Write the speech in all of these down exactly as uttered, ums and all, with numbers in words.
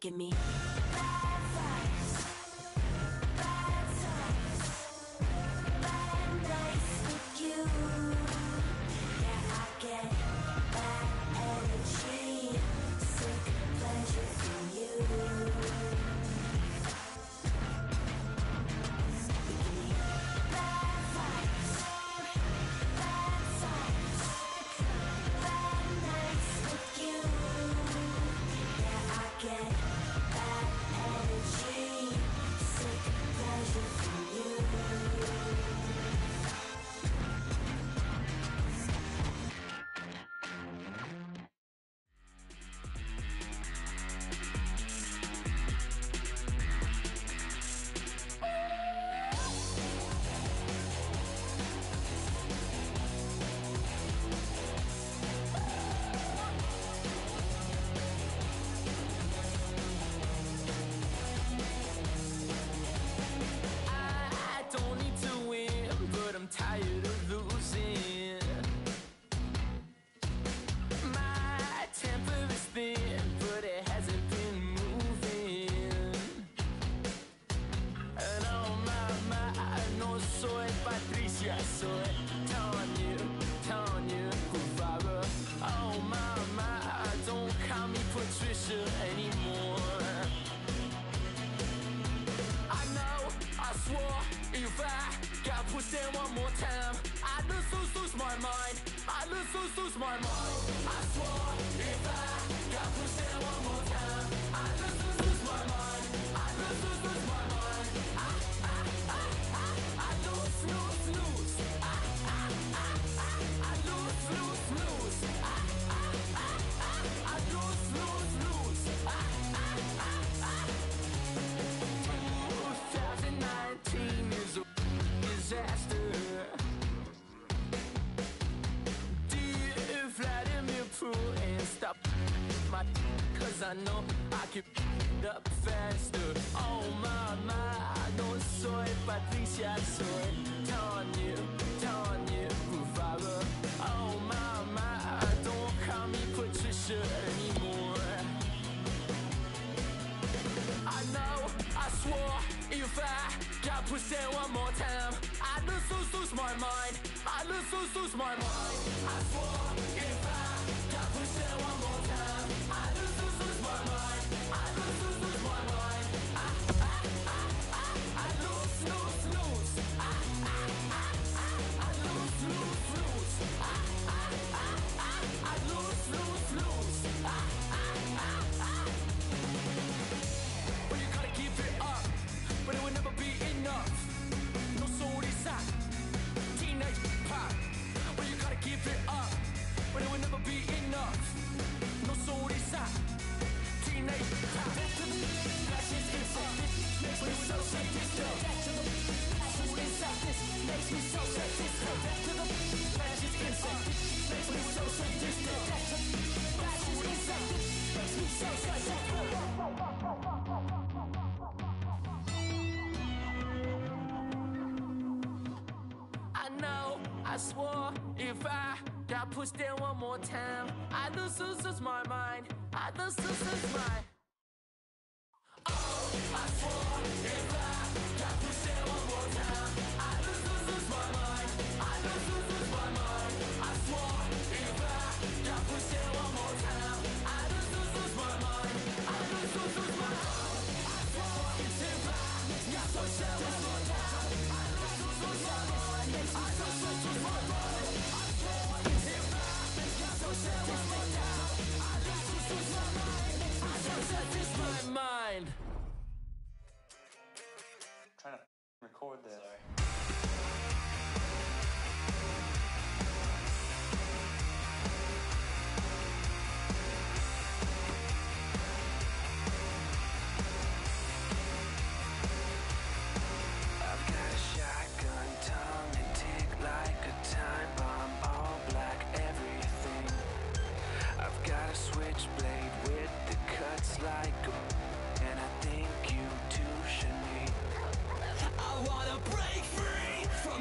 give me bad vibes, bad times, bad nights with you. Yeah, I get bad energy, sick pleasure from you. I'm tired of losing. My temper is thin, but it hasn't been moving. And oh my, my, no soy Patricia, soy Tanya, Tanya Guevara. Oh my, my, don't call me Patricia anymore. I know, I swore, if I got pushed in one more time, I'd lose, lose, lose my mind. I'd lose, lose, lose my mind. I swore if I got pushed in one more time, I'd lose, lose, lose my mind. I'd lose, lose, lose my mind. I, I, I, I, I lose, lose, lose. I, I, I, I, I lose, lose, lose. I, I, I, I, I lose, lose, lose. I, I, I, I. twenty nineteen is a disaster. Dear Vladimir Putin, stop my, cause I know I can it up faster. Oh my, my, no soy Patricia, soy Tanya, Tanya Guevara. Oh my, my, don't call me Patricia anymore. I know, I swore, if I got pushed in one more time, I'd lose, lose, lose my mind. I'd lose, lose, lose my mind. I swore, if I got pushed in one more time, I'd lose, lose, lose my mind. I'd lose, lose, lose my mind. I, I, I, I, I lose, lose, lose. I, I, I, I, I lose, lose, lose. I, I, I, I, I lose, lose, lose. I, I, I, I. Well, you gotta keep it up, but it will never be enough. No sorrisa, teenage pop. Well, you gotta keep it up, but it will never be enough. No sorrisa, teenage pop. That's just insane. Makes me so sadistic. Sorrisa, this makes me so sadistic. That's just insane. Makes me so sadistic. Sorrisa, makes me so sadistic. I know, I swore, if I got pushed in one more time, I'd lose, lose, lose my mind. I'd lose, lose, lose my. Oh, I swore, if I got pushed in one more time, I'd lose, lose, lose my mind. I'd lose, lose, lose my mind. I swore, if I got pushed in one more time, I'd lose, lose, lose my mind. I'd lose, lose, lose my mind. I swore, if I got pushed in one more time, I'd lose, lose, lose my mind. I'd lose, lose, lose my mind. I swore, if I got pushed in one more time, I'd lose, lose, lose my mind. I'd lose, lose, lose my mind. Trying to record this. Sorry. I've got a shotgun tongue and tick like a time bomb, all black everything. I've got a switchblade with the cuts like a, and I think you too should meet. I wanna break free from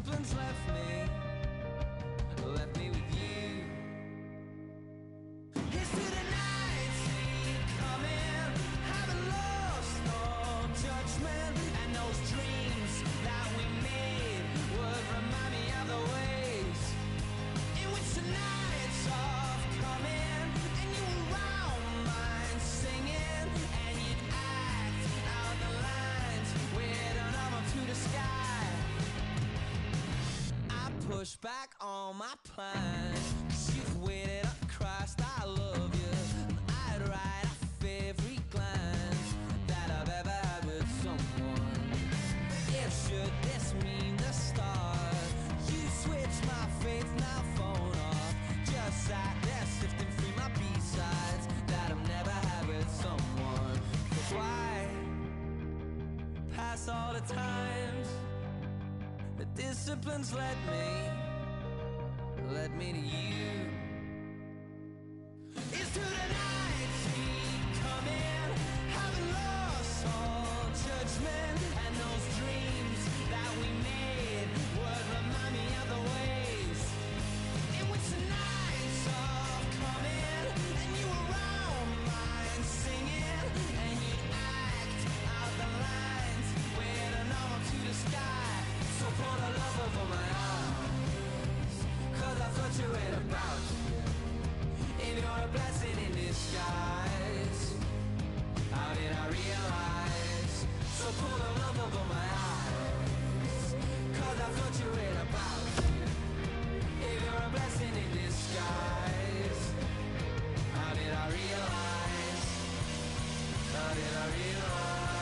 discipline's left me, left me with you. Here's to the nights we come in, having lost all judgment, and those dreams that we made would remind me of the ways in which the nights of coming, and you were around mine singing, and you'd act out the lines with an arm up to the sky. I push back on my plans, 'cause you've waited up Christ, I love you. I'd write off every glance that I've ever had with someone. If should this mean the start, you switch my faith, now phone off. Just sat there sifting through my B-sides that I've never had with someone. But why pass all the times the discipline's led me, led me to you. It's to the nights we come in, having lost all judgment, and those dreams that we made would remind me of the ways in which the nights of coming, and you were around mine singing, and you'd act out the lines with an arm up to the sky. So pour the love over my eyes, 'cause I thought you read about you. If you're a blessing in disguise, how did I realize? So pull the love over my eyes, 'cause I thought you read about you. If you're a blessing in disguise, how did I realize? How did I realize?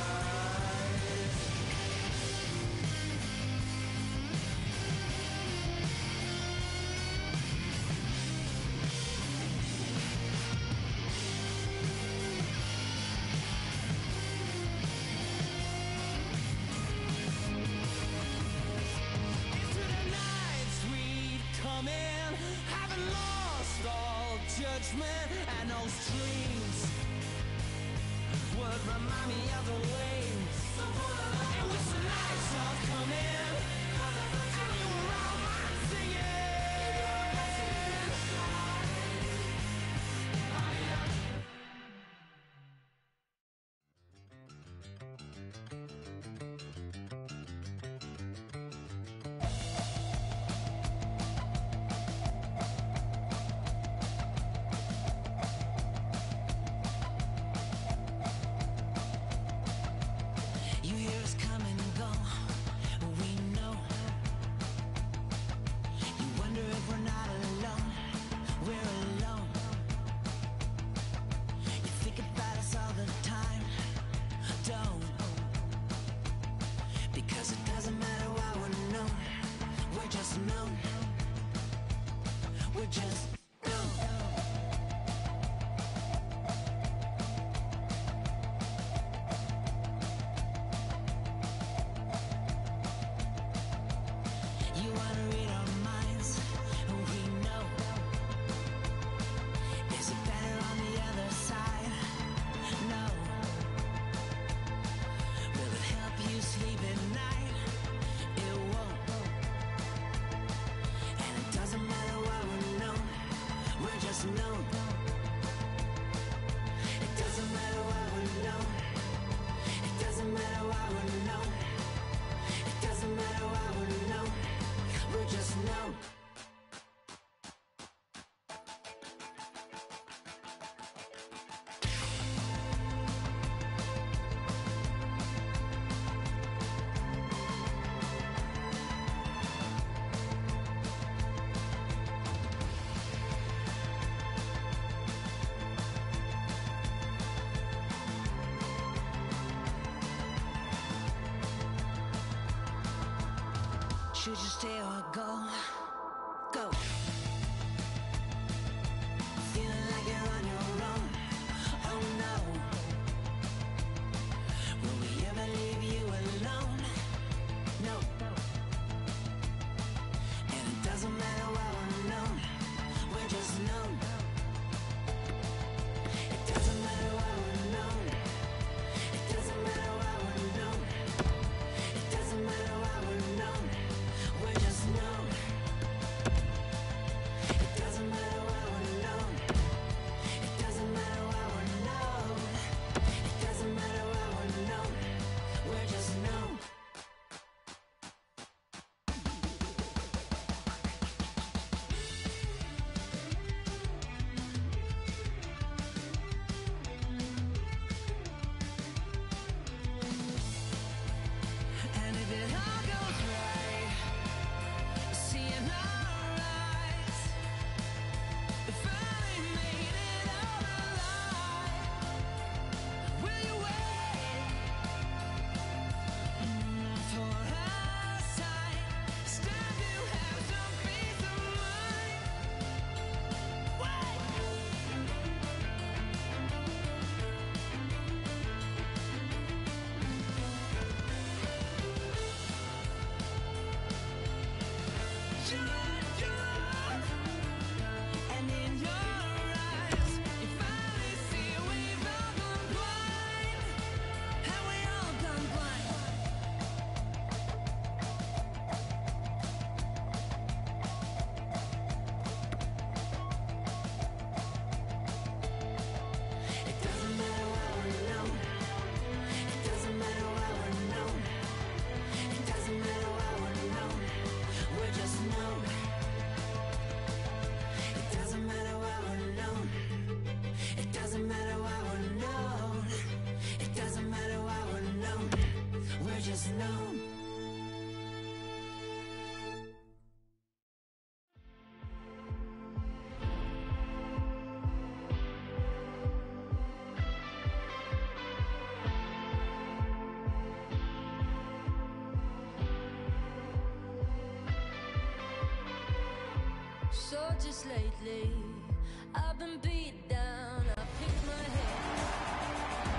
Into the nights we'd come in, having lost all judgment, and those dreams would remind me of the ways in which the nights are coming, and you were around mine singing. You hear us come and go, we know. You wonder if we're not alone, we're alone. You think about us all the time, don't. Because it doesn't matter why we're known, we're just known. We're just known. You wanna read our minds, we know. Is it better on the other side? No. Will it help you sleep at night? It won't. And it doesn't matter why we're known, we're just known. It doesn't matter why we're known. It doesn't matter why we're known. It doesn't matter why we're known. We're just known. Should you stay or go? Go. Feeling like you're on your own. Oh no. Will we ever leave you alone? No. And it doesn't matter why we're known, we're just known. It doesn't matter why we're known. It doesn't matter why we're known. It doesn't matter why we're known. We're just So just lately, I've been beat down, I picked my head.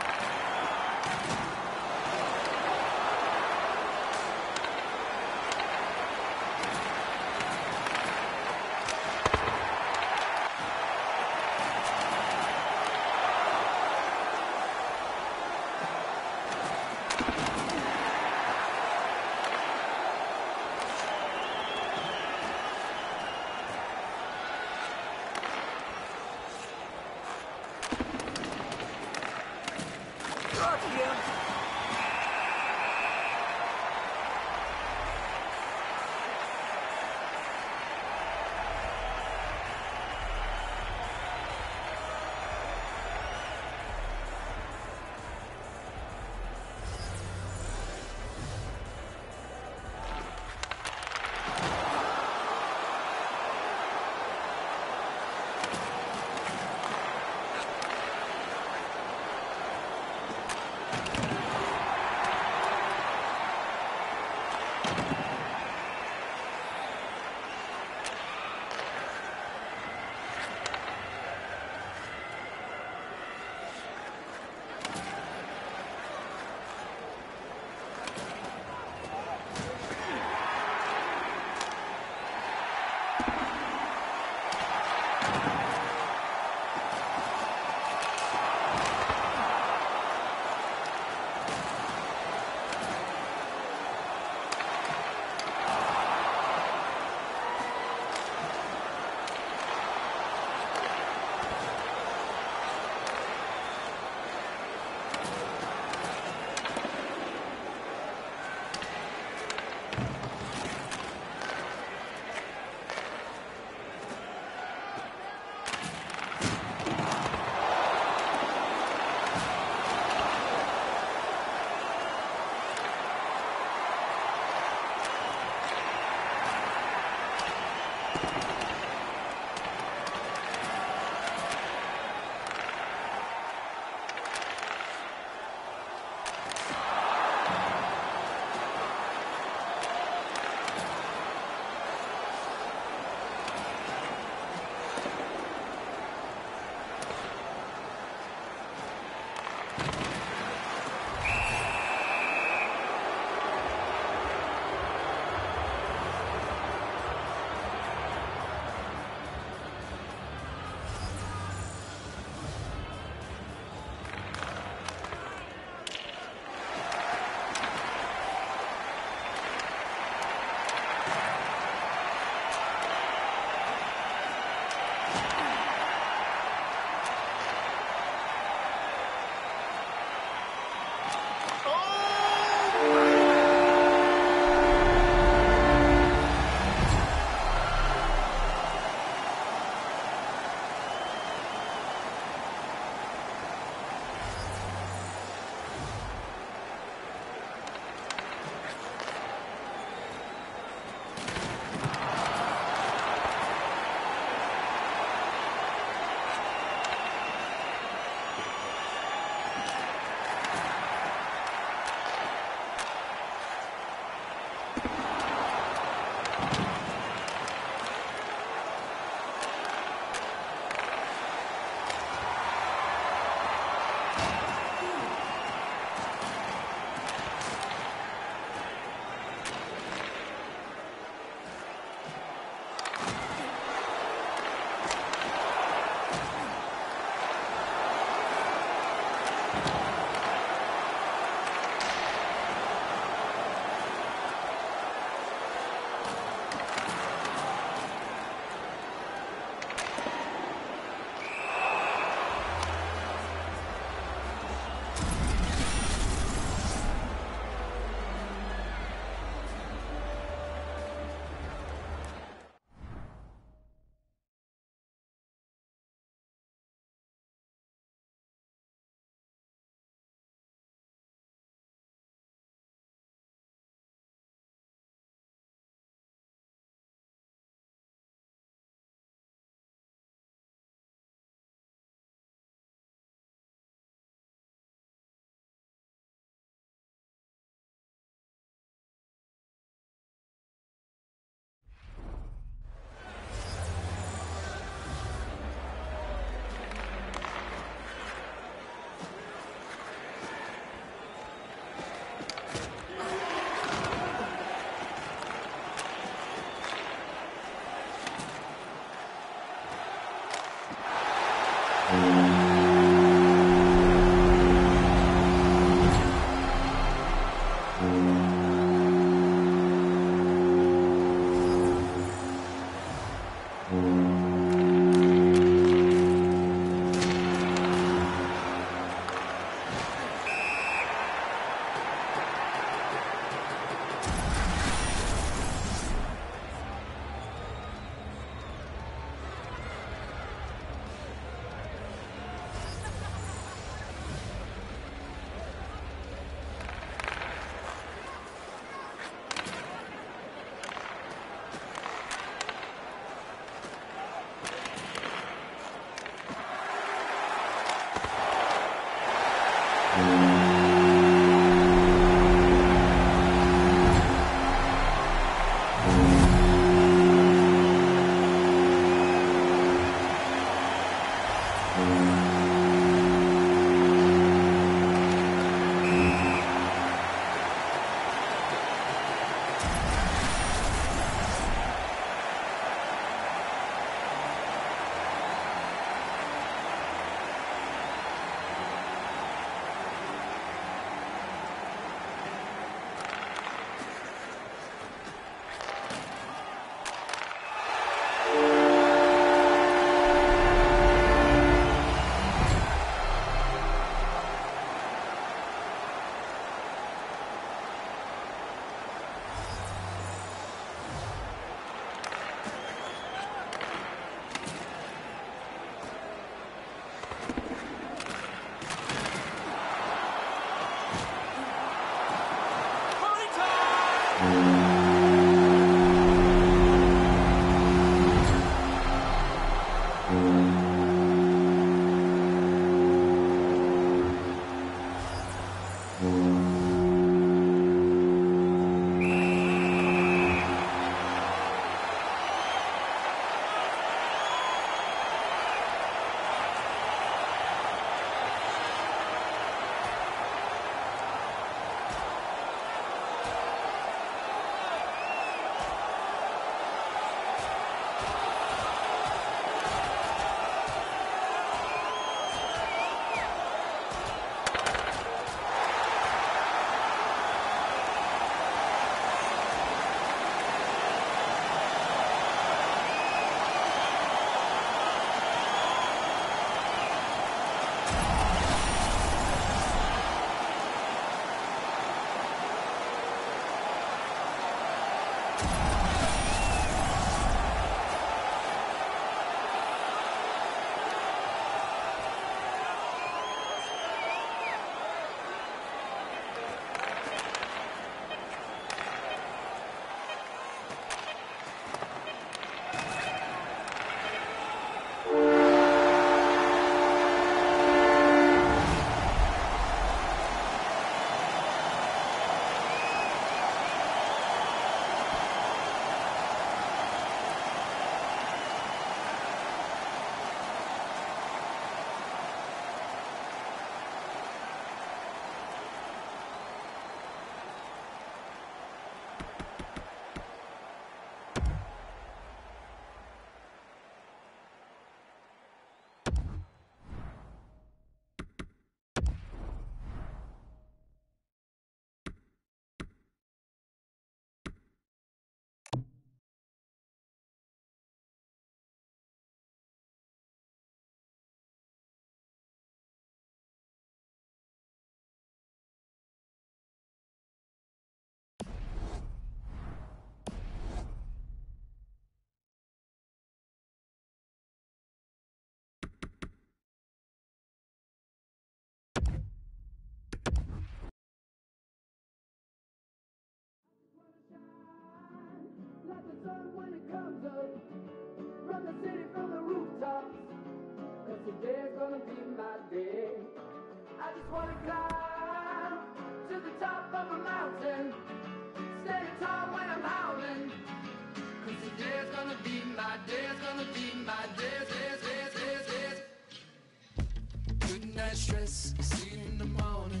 sun when it comes up. Run the city from the rooftops. Cause today's gonna be my day. I just wanna climb to the top of a mountain. Standing tall when I'm howling. Cause today's gonna be my day. It's gonna be my day. Days, days, days, days. Good night stress, see you in the morning.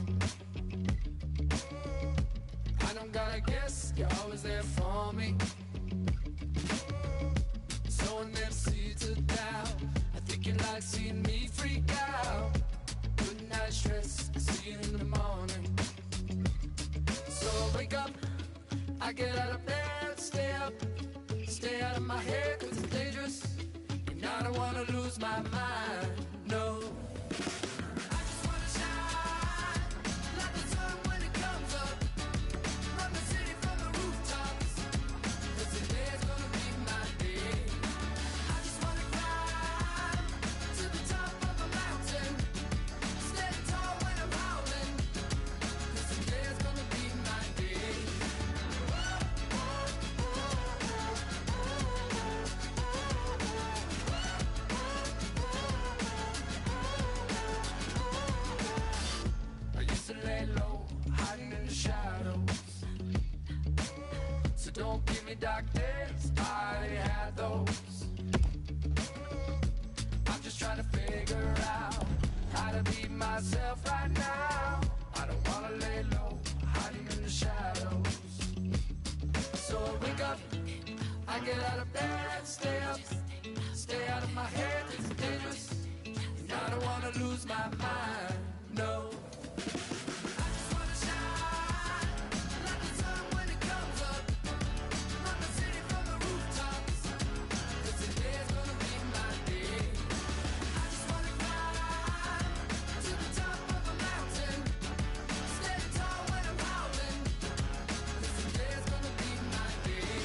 I don't gotta guess, you're always there for me. Sowing them seeds of doubt. I think you like seeing me freak out. Good night stress, see you in the morning. So I wake up, I get out of bed, stay up, stay out of my head, cause it's dangerous. And I don't wanna lose my mind, no. I just wanna shine like the sun when it comes up. Run the city from the rooftops. Cause today's gonna be my day. I just wanna climb to the top of a mountain. Stand tall when I'm howling. Cause today's gonna be my day. I used to lay low, hiding in the shadows. So don't give me dark days, I already had those. I'm just trying to figure out how to be myself right now. I don't wanna lay low, hiding in the shadows. So I wake up, I get out of bed, stay up, stay out of my head, it's dangerous. And I don't wanna lose my mind, no. I just wanna shine like the sun when it comes up. Run the city from the rooftops. Cause today's gonna be my day. I just wanna climb to the top of a mountain. Stand tall when I'm howling. Cause today's gonna be my day.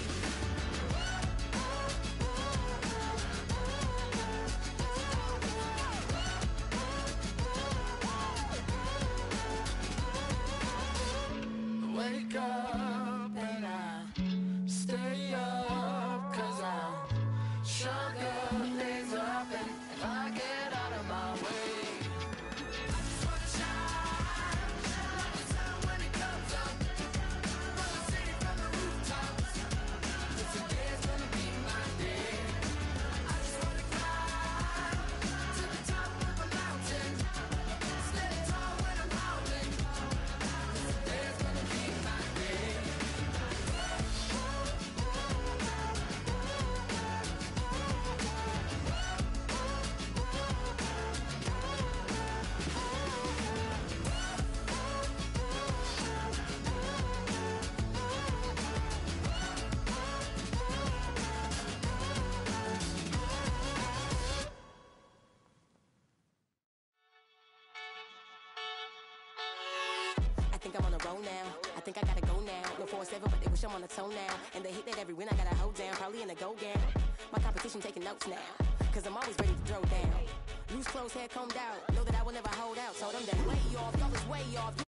Wake up and I stay up. Cause I'm stronger days up. And if I get out of my way, I just wanna shine like the sun when it comes up. Run the city from the rooftops. Cause today's gonna be my day. I just wanna climb to the top of a mountain. Stand tall when I'm howling. Cause today's gonna be my day. I think I'm on a roll now. I think I gotta go now. No four seven, but they wish I'm on a toe now. And the hit that every win I gotta hold down. Probably in a go gown. My competition taking notes now. Cause I'm always ready to throw down. Loose clothes, hair combed out. Know that I will never hold out. Told them that way off, y'all is way off.